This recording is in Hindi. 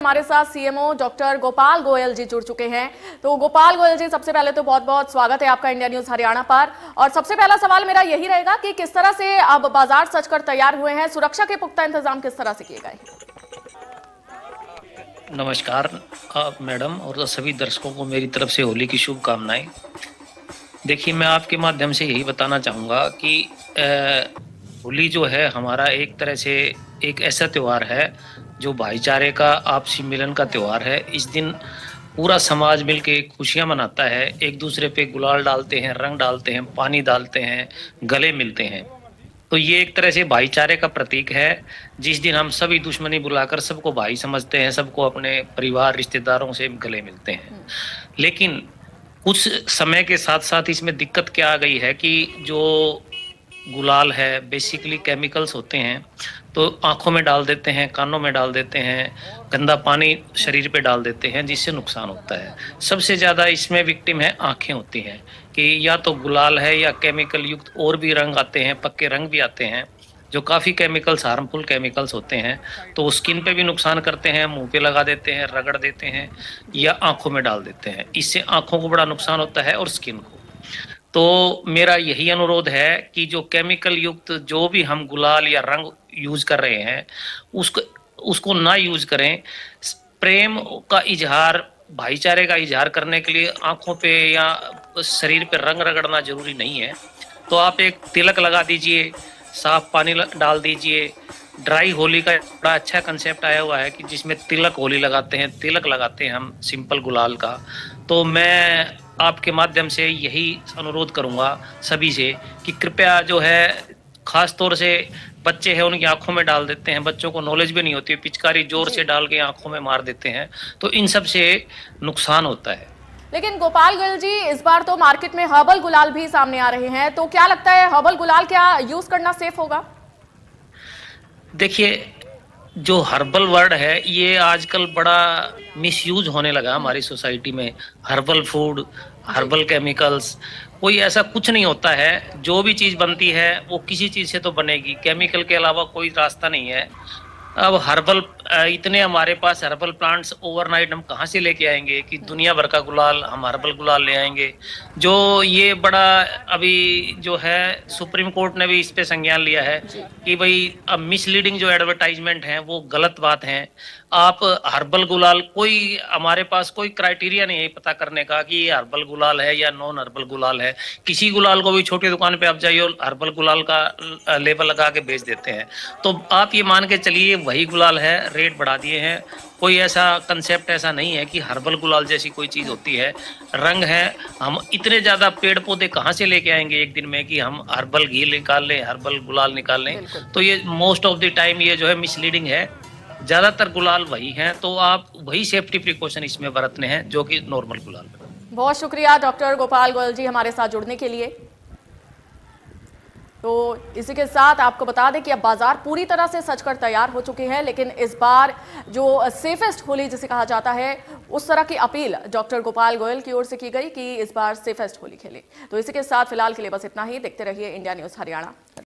हमारे साथ सीएमओ डॉक्टर गोपाल गोयल जी जुड़ चुके हैं। तो गोपाल गोयल जी, सबसे पहले तो बहुत बहुत स्वागत है आपका इंडिया न्यूज हरियाणा पर। और सबसे पहला सवाल मेरा यही रहेगा कि किस तरह से अब बाजार सजकर तैयार हुए हैं, सुरक्षा के पुख्ता इंतजाम किस तरह से किए गए? नमस्कार मैडम और सभी दर्शकों को मेरी तरफ से होली की शुभकामनाएं। देखिए, मैं आपके माध्यम से यही बताना चाहूँगा कि होली जो है हमारा एक तरह से एक ऐसा त्यौहार है जो भाईचारे का, आपसी मिलन का त्यौहार है। इस दिन पूरा समाज मिलके खुशियां मनाता है, एक दूसरे पे गुलाल डालते हैं, रंग डालते हैं, पानी डालते हैं, गले मिलते हैं। तो ये एक तरह से भाईचारे का प्रतीक है, जिस दिन हम सभी दुश्मनी बुलाकर सबको भाई समझते हैं, सबको अपने परिवार रिश्तेदारों से गले मिलते हैं। लेकिन कुछ समय के साथ साथ इसमें दिक्कत क्या आ गई है कि जो गुलाल है बेसिकली केमिकल्स होते हैं, तो आंखों में डाल देते हैं, कानों में डाल देते हैं, गंदा पानी शरीर पे डाल देते हैं, जिससे नुकसान होता है। सबसे ज़्यादा इसमें विक्टिम है आंखें होती हैं कि या तो गुलाल है या केमिकल युक्त और भी रंग आते हैं, पक्के रंग भी आते हैं जो काफ़ी केमिकल्स, हार्मफुल केमिकल्स होते हैं। तो वो स्किन पे भी नुकसान करते हैं, मुंह पे लगा देते हैं, रगड़ देते हैं या आंखों में डाल देते हैं। इससे आंखों को बड़ा नुकसान होता है और स्किन को। तो मेरा यही अनुरोध है कि जो केमिकल युक्त जो भी हम गुलाल या रंग यूज कर रहे हैं उसको उसको ना यूज करें। प्रेम का इजहार, भाईचारे का इजहार करने के लिए आंखों पे या शरीर पे रंग रगड़ना जरूरी नहीं है। तो आप एक तिलक लगा दीजिए, साफ पानी डाल दीजिए। ड्राई होली का बड़ा अच्छा कंसेप्ट आया हुआ है कि जिसमें तिलक होली लगाते हैं, तिलक लगाते हैं हम सिंपल गुलाल का। तो मैं आपके माध्यम से यही अनुरोध करूंगा सभी से कि कृपया जो है, खास तौर से बच्चे हैं उनकी आंखों में डाल देते हैं, बच्चों को नॉलेज भी नहीं होती, पिचकारी जोर से डाल के आंखों में मार देते हैं, तो इन सब से नुकसान होता है। लेकिन गोपाल गोयल जी, इस बार तो मार्केट में हर्बल गुलाल भी सामने आ रहे हैं, तो क्या लगता है हर्बल गुलाल क्या यूज करना सेफ होगा? देखिए, जो हर्बल वर्ड है ये आजकल बड़ा मिसयूज होने लगा हमारी सोसाइटी में। हर्बल फूड, हर्बल केमिकल्स, कोई ऐसा कुछ नहीं होता है। जो भी चीज बनती है वो किसी चीज से तो बनेगी, केमिकल के अलावा कोई रास्ता नहीं है। अब हर्बल, इतने हमारे पास हर्बल प्लांट्स ओवरनाइट हम कहाँ से लेके आएंगे कि दुनिया भर का गुलाल हम हर्बल गुलाल ले आएंगे? जो ये बड़ा अभी जो है सुप्रीम कोर्ट ने भी इस पे संज्ञान लिया है कि भाई अब मिसलीडिंग जो एडवर्टाइजमेंट है वो गलत बात है। आप हर्बल गुलाल, कोई हमारे पास कोई क्राइटेरिया नहीं है पता करने का कि ये हर्बल गुलाल है या नॉन हर्बल गुलाल है। किसी गुलाल को भी छोटी दुकान पे आप जाइए और हर्बल गुलाल का लेबल लगा के बेच देते हैं। तो आप ये मान के चलिए वही गुलाल है, रेट बढ़ा दिए हैं। कोई ऐसा कंसेप्ट ऐसा नहीं है कि हर्बल गुलाल जैसी कोई चीज होती है। रंग है, हम इतने ज्यादा पेड़ पौधे कहाँ से लेके आएंगे एक दिन में कि हम हर्बल घी निकाल लें, हर्बल गुलाल निकाल लें? तो ये मोस्ट ऑफ द टाइम ये जो है मिसलीडिंग है। ज्यादातर गुलाल वही हैं, तो आप वही सेफ्टी प्रिकॉशन इसमें बरतने हैं जो कि नॉर्मल गुलाल। बहुत शुक्रिया डॉक्टर गोपाल गोयल जी हमारे साथ जुड़ने के लिए। तो इसी के साथ आपको बता दें कि अब बाजार पूरी तरह से सजकर तैयार हो चुके हैं, लेकिन इस बार जो सेफेस्ट होली जिसे कहा जाता है उस तरह की अपील डॉक्टर गोपाल गोयल की ओर से की गई कि इस बार सेफेस्ट होली खेले। तो इसी के साथ फिलहाल के लिए बस इतना ही। देखते रहिए इंडिया न्यूज हरियाणा।